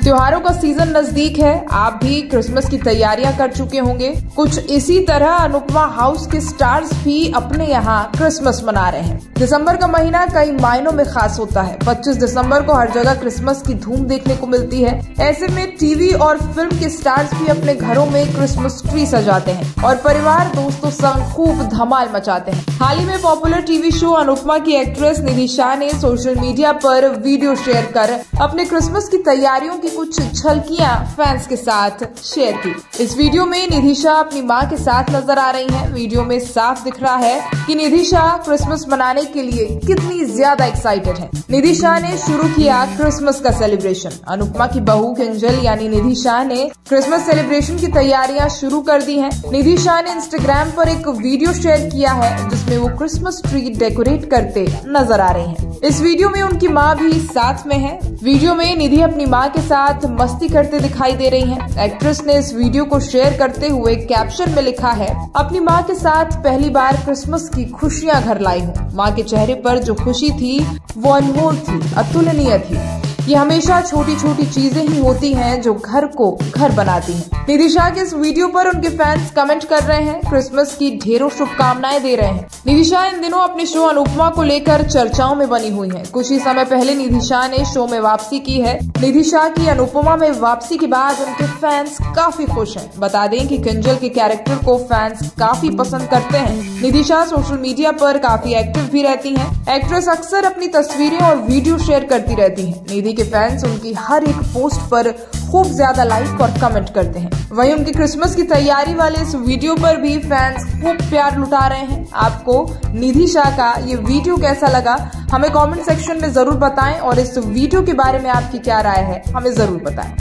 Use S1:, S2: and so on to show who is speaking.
S1: त्योहारों का सीजन नजदीक है, आप भी क्रिसमस की तैयारियां कर चुके होंगे। कुछ इसी तरह अनुपमा हाउस के स्टार्स भी अपने यहाँ क्रिसमस मना रहे हैं। दिसंबर का महीना कई मायनों में खास होता है। 25 दिसंबर को हर जगह क्रिसमस की धूम देखने को मिलती है। ऐसे में टीवी और फिल्म के स्टार्स भी अपने घरों में क्रिसमस ट्री सजाते हैं और परिवार दोस्तों संग खूब धमाल मचाते हैं। हाल ही में पॉपुलर टीवी शो अनुपमा की एक्ट्रेस निधि शाह ने सोशल मीडिया पर वीडियो शेयर कर अपने क्रिसमस की तैयारियों की कुछ झलकियां फैंस के साथ शेयर की। इस वीडियो में निधि शाह अपनी मां के साथ नजर आ रही हैं। वीडियो में साफ दिख रहा है कि निधि शाह क्रिसमस मनाने के लिए कितनी ज्यादा एक्साइटेड है। निधि शाह ने शुरू किया क्रिसमस का सेलिब्रेशन। अनुपमा की बहू किंजल यानी निधि शाह ने क्रिसमस सेलिब्रेशन की तैयारियां शुरू कर दी हैं। निधि शाह ने इंस्टाग्राम पर एक वीडियो शेयर किया है जिसमें वो क्रिसमस ट्री डेकोरेट करते नजर आ रहे हैं। इस वीडियो में उनकी मां भी साथ में है। वीडियो में निधि अपनी मां के साथ मस्ती करते दिखाई दे रही हैं। एक्ट्रेस ने इस वीडियो को शेयर करते हुए कैप्शन में लिखा है, अपनी मां के साथ पहली बार क्रिसमस की खुशियां घर लाई हूँ। मां के चेहरे पर जो खुशी थी वो अनमोल थी, अतुलनीय थी। ये हमेशा छोटी छोटी चीजें ही होती हैं जो घर को घर बनाती हैं। निधि शाह के इस वीडियो पर उनके फैंस कमेंट कर रहे हैं, क्रिसमस की ढेरों शुभकामनाएं दे रहे हैं। निधि शाह इन दिनों अपने शो अनुपमा को लेकर चर्चाओं में बनी हुई हैं। कुछ ही समय पहले निधि शाह ने शो में वापसी की है। निधि शाह की अनुपमा में वापसी के बाद उनके फैंस काफी खुश हैं। बता दें कि किंजल के कैरेक्टर को फैंस काफी पसंद करते हैं। निधि शाह सोशल मीडिया पर काफी एक्टिव भी रहती हैं। एक्ट्रेस अक्सर अपनी तस्वीरें और वीडियो शेयर करती रहती हैं। निधि के फैंस उनकी हर एक पोस्ट पर खूब ज्यादा लाइक और कमेंट करते हैं। वहीं उनकी क्रिसमस की तैयारी वाले इस वीडियो पर भी फैंस खूब प्यार लुटा रहे हैं। आपको निधि शाह का ये वीडियो कैसा लगा हमें कमेंट सेक्शन में जरूर बताएं और इस वीडियो के बारे में आपकी क्या राय है हमें जरूर बताएं।